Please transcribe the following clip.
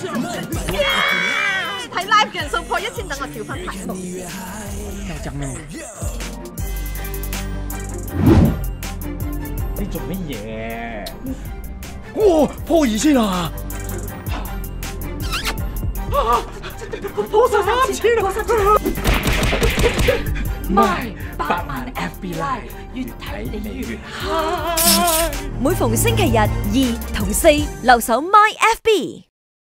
睇 live 嘅人數破1000，等我調翻排目。 又爭咩？你做乜嘢？哇！破2000啊！破3000啊！My 8萬 FB Live， 越睇你越 high。 每逢星期日2同4，留守 My FB。